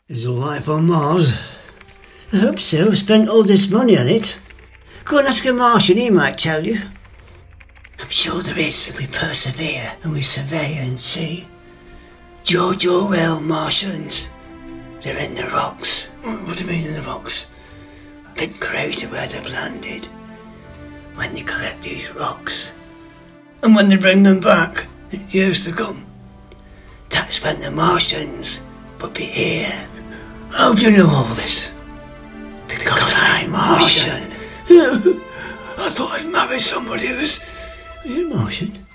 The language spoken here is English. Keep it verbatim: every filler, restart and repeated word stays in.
Is there life on Mars? I hope so. I've spent all this money on it. Go and ask a Martian, he might tell you. I'm sure there is if we persevere and we survey and see. George Orwell Martians. They're in the rocks. What do you mean in the rocks? A big crater where they've landed. When they collect these rocks. And when they bring them back, years to come. That's when the Martians will be here. How do you know all this? Because, because I'm Martian. I thought I'd marry somebody who's... Are you Martian?